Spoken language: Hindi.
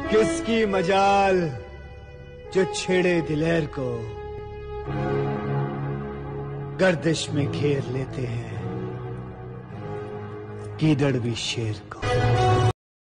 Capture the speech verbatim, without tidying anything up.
किसकी मजाल जो छेड़े दिलेर को, गर्दिश में घेर लेते हैं गीदड़ भी शेर को।